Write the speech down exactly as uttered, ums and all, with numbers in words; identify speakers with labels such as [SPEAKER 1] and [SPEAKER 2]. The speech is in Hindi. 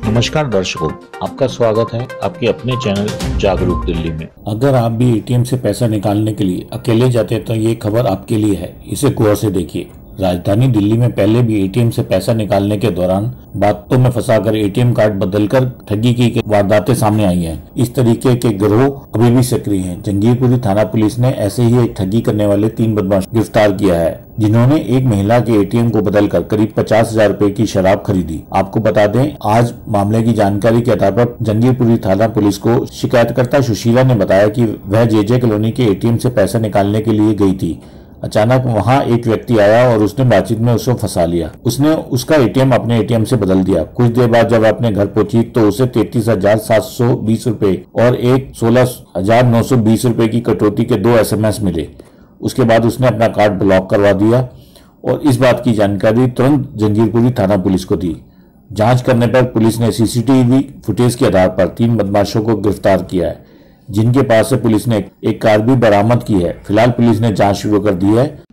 [SPEAKER 1] नमस्कार दर्शकों, आपका स्वागत है आपके अपने चैनल जागरूक दिल्ली में।
[SPEAKER 2] अगर आप भी एटीएम से पैसा निकालने के लिए अकेले जाते हैं तो ये खबर आपके लिए है। इसे गौर से देखिए। राजधानी दिल्ली में पहले भी एटीएम से पैसा निकालने के दौरान बातों में फंसाकर एटीएम कार्ड बदलकर ठगी की वारदातें सामने आई हैं। इस तरीके के गिरोह अभी भी सक्रिय हैं। जंगीरपुरी थाना पुलिस ने ऐसे ही एक ठगी करने वाले तीन बदमाश गिरफ्तार किया है, जिन्होंने एक महिला के एटीएम को बदलकर करीब पचास हजार रूपए की शराब खरीदी। आपको बता दें, आज मामले की जानकारी के आधार पर जंगीरपुरी थाना पुलिस को शिकायतकर्ता सुशीला ने बताया कि वह जेजे कॉलोनी के एटीएम से पैसा निकालने के लिए गई थी। अचानक वहां एक व्यक्ति आया और उसने बातचीत में उसे फंसा लिया। उसने उसका एटीएम अपने एटीएम से बदल दिया। कुछ देर बाद जब अपने घर पहुंची तो उसे तैतीस हजार सात सौ बीस रूपए और एक सोलह हजार नौ सौ बीस रूपए की कटौती के दो एसएमएस मिले। उसके बाद उसने अपना कार्ड ब्लॉक करवा दिया और इस बात की जानकारी तुरंत जंगीरपुरी थाना पुलिस को दी। जांच करने पर पुलिस ने सीसीटीवी फुटेज के आधार पर तीन बदमाशों को गिरफ्तार किया है, जिनके पास से पुलिस ने एक कार भी बरामद की है। फिलहाल पुलिस ने जांच शुरू कर दी है